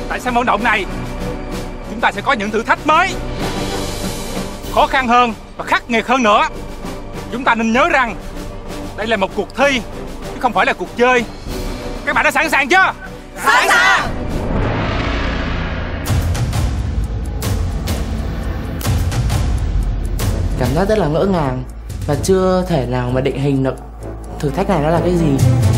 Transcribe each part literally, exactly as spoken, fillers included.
Tại sân vận động này chúng ta sẽ có những thử thách mới, khó khăn hơn và khắc nghiệt hơn nữa. Chúng ta nên nhớ rằng đây là một cuộc thi chứ không phải là cuộc chơi. Các bạn đã sẵn sàng chưa? Sẵn sàng. Cảm giác rất là ngỡ ngàng và chưa thể nào mà định hình được thử thách này nó là cái gì.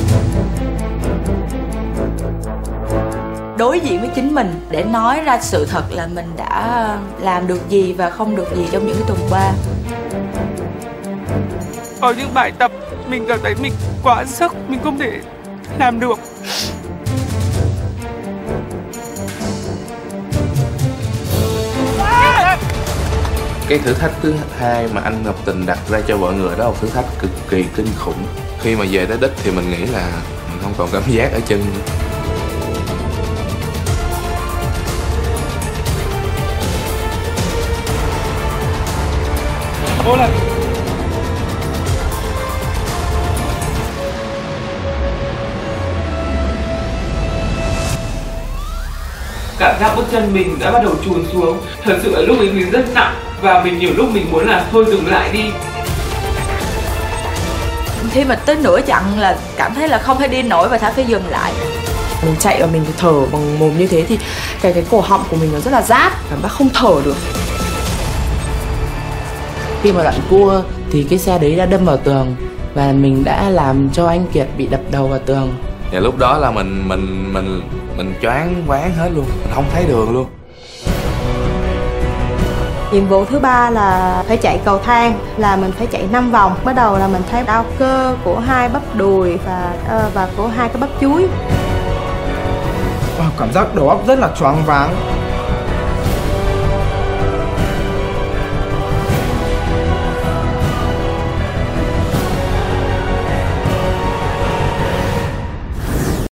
Đối diện với chính mình để nói ra sự thật là mình đã làm được gì và không được gì trong những cái tuần qua. Có những bài tập mình cảm thấy mình quá sức, mình không thể làm được. Cái thử thách thứ hai mà anh Ngọc Tình đặt ra cho mọi người đó là một thử thách cực kỳ kinh khủng. Khi mà về tới đích thì mình nghĩ là mình không còn cảm giác ở chân. Cố lên. Cảm giác bước chân mình đã bắt đầu chùn xuống. Thật sự là lúc ấy mình rất nặng và mình nhiều lúc mình muốn là thôi dừng lại đi. Khi mà tới nửa chặng là cảm thấy là không thể đi nổi và phải dừng lại. Mình chạy và mình thở bằng mồm như thế thì cái cái cổ họng của mình nó rất là rát, cảm giác không thở được. Khi mà đoạn cua thì cái xe đấy đã đâm vào tường và mình đã làm cho anh Kiệt bị đập đầu vào tường. Và lúc đó là mình mình mình mình choáng váng hết luôn, mình không thấy đường luôn. Nhiệm vụ thứ ba là phải chạy cầu thang, là mình phải chạy năm vòng. Bắt đầu là mình thấy đau cơ của hai bắp đùi và và của hai cái bắp chuối. Cảm giác đầu óc rất là choáng váng.